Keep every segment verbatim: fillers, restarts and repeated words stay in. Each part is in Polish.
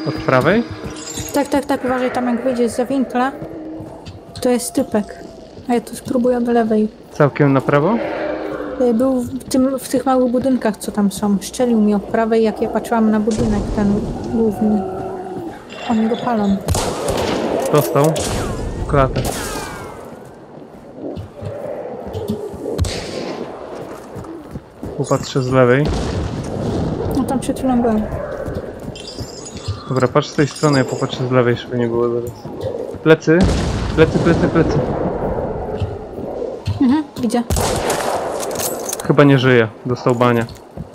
Od prawej? Tak, tak, tak, uważaj, tam jak wyjdziesz za winkla, to jest typek. A ja tu spróbuję od lewej. Całkiem na prawo? Był w, tym, w tych małych budynkach, co tam są. Szczelił mi od prawej, jak ja patrzyłam na budynek ten główny. Oni go palą. Dostał. W klatę. Popatrzę z lewej. No tam przed chwilą byłem. Dobra, patrz z tej strony, ja popatrzę z lewej, żeby nie było zaraz. Plecy, plecy, plecy, plecy. Mhm, widzę. Chyba nie żyje, dostał bania.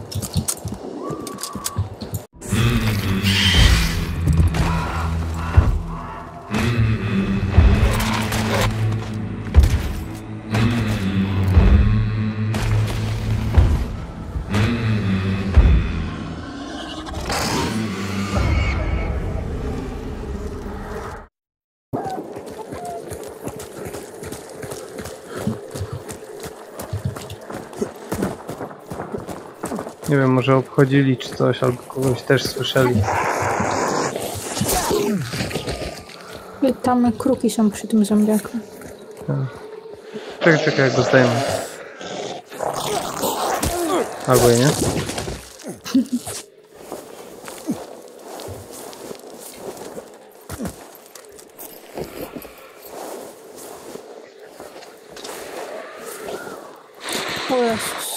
Nie wiem, może obchodzili czy coś, albo kogoś też słyszeli. I tam kruki są przy tym zombiaku. Tak. Czekaj, czekaj, jak go zdejmę. Albo i nie. O Jezus.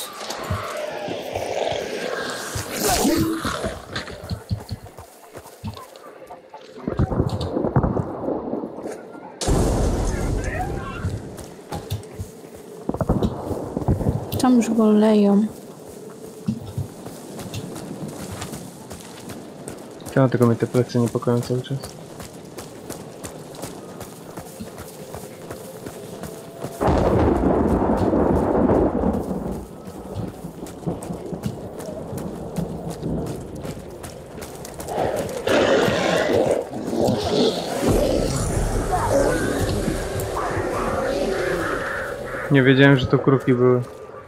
Tam już go leją. Ja tylko mnie te plecy niepokoją cały czas. Nie wiedziałem, że to kruki były.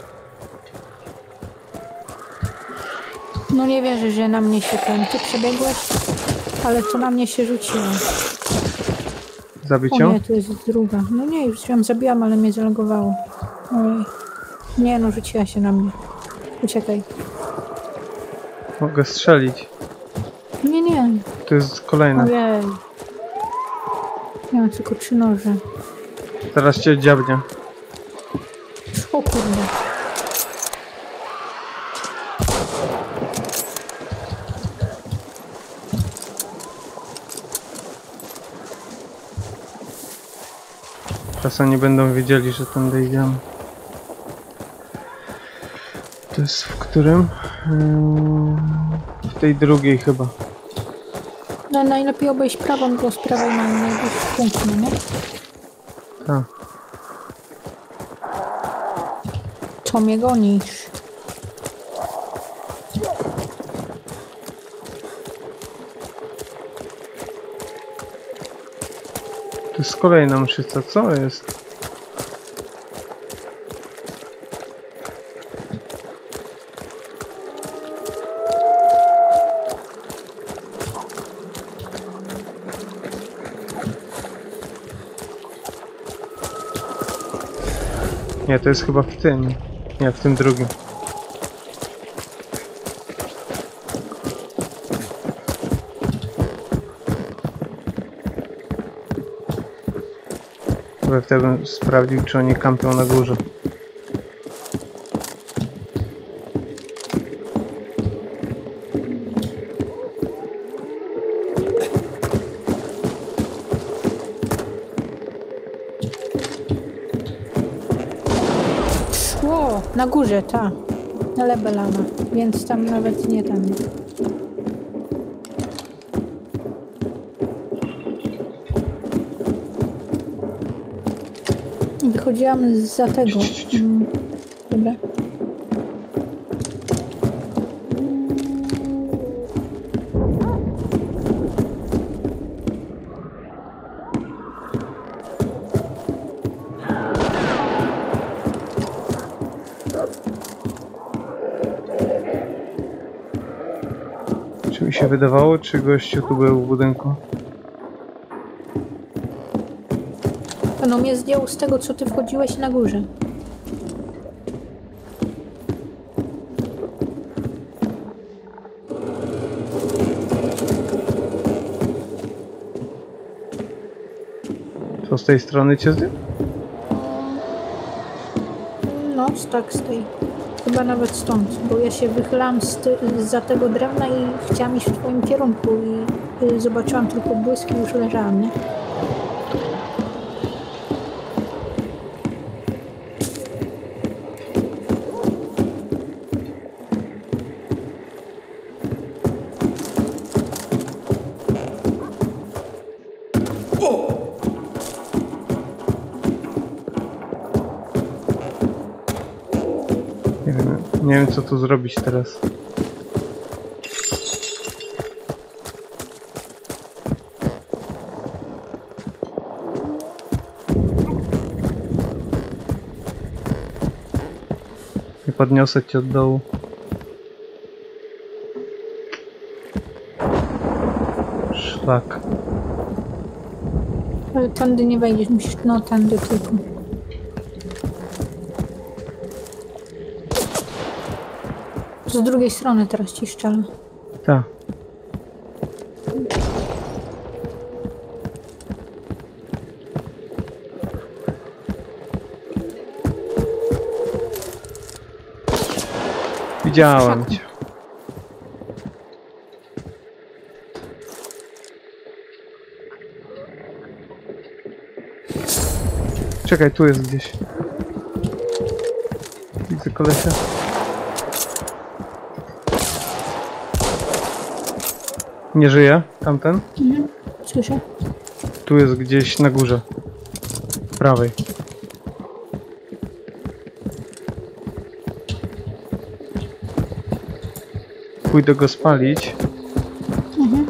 No nie wierzę, że na mnie się ten... Ty przebiegłeś? Ale to na mnie się rzuciło. Zabić O ją? nie, tu jest druga. No nie, już ją zabijam, ale mnie zalogowało. Ojej. Nie no, rzuciła się na mnie. Uciekaj. Mogę strzelić. Nie, nie. To jest kolejna. Ojej. Ja mam tylko trzy noże. Teraz cię dziabnie. O kurde. Czasem nie będą wiedzieli, że tędy idziemy. To jest w którym? W tej drugiej chyba. No najlepiej obejść prawą, bo z prawej mam najbliższy punkt, no nie? Tak. Co mnie gonisz? To jest kolejna mszyca, co jest? Nie, to jest chyba w tym. Nie, w tym drugim. Chyba wtedy bym sprawdził, czy oni kampią na górze. O, na górze, ta. Na Lebelana, więc tam nawet nie tam. Wychodziłam za tego. Mm, dobra. mi się wydawało, czy gościu tu był w budynku? No mnie zdjął z tego, co ty wchodziłeś na górze. To z tej strony cię zdjął? No, tak z tej. Chyba nawet stąd, bo ja się wychylam z ty- za tego drewna i chciałam iść w twoim kierunku i y, zobaczyłam tylko błyski i już leżałam, nie? Nie wiem, nie wiem co tu zrobić teraz. Nie podniosę cię od dołu. Szlak. Ale tędy nie wejdziesz, musisz, no tędy tylko. Z drugiej strony teraz ci szczelę. Tak. Widziałem cię. Czekaj, tu jest gdzieś. Widzę kolesia. Nie żyje tamten? Mhm. Słyszę. Tu jest gdzieś na górze. Prawej. Pójdę go spalić. Mhm.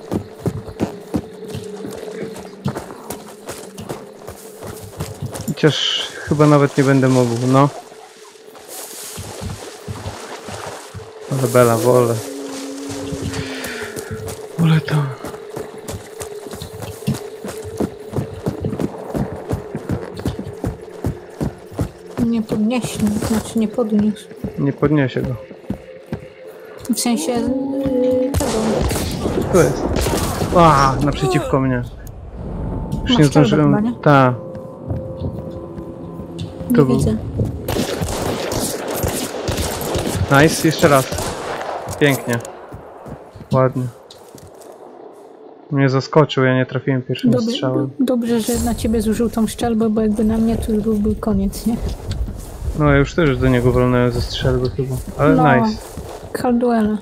Chociaż chyba nawet nie będę mógł, no. Ale bela, wolę. Wolę to. Nie podnieśli, znaczy nie podniósł. Nie podniesie go. W sensie yy, tego. Tu jest. A, naprzeciwko mnie. Już Masz nie czarno zdążyłem. chyba, nie? Ta. Nie Tu był. widzę. Nice, jeszcze raz. Pięknie. Ładnie. Mnie zaskoczył, ja nie trafiłem pierwszym Dobrze, strzałem. dobrze, że na ciebie zużył tą strzelbę, bo jakby na mnie to już byłby koniec, nie? No ja już też do niego wolnałem ze strzelby chyba. Ale No. nice. Calduela.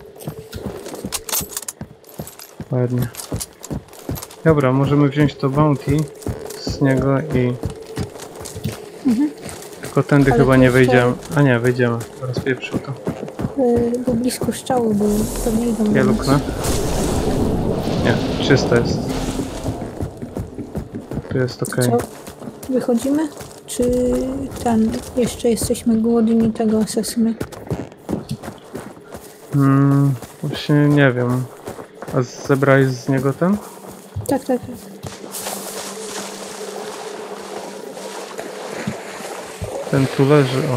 Ładnie. Dobra, możemy wziąć to bounty z niego i... Mhm. Tylko tędy Ale chyba to nie jeszcze- wejdziemy. A nie, wejdziemy. Rozpieprzył to. Yy, bo blisko strzały były, pewnie idą Ja do nas. luknę. Nie, czysto jest. Tu jest ok. Co? Wychodzimy? Czy ten, jeszcze jesteśmy głodni tego asesyny? Hmm, właśnie nie wiem. A zebrałeś z niego ten? Tak, tak, tak. Ten tu leży, o.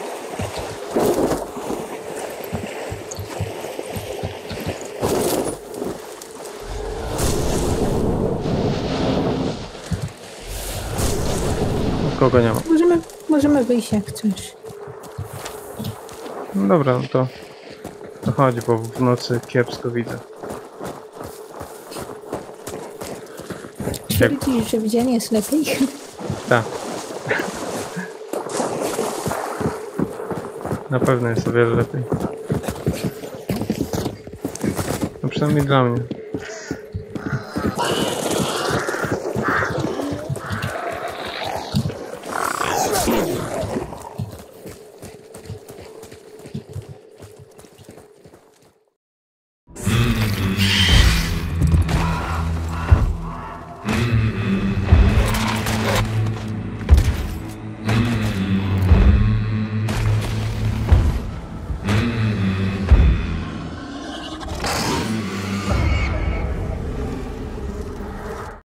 Kogo nie ma. Możemy, możemy wyjść jak chcesz. No dobra, no to, to chodź, bo w nocy kiepsko widzę. Jak- Twierdzisz, że w dzień jest lepiej? Tak. Na pewno jest o wiele lepiej. No przynajmniej dla mnie.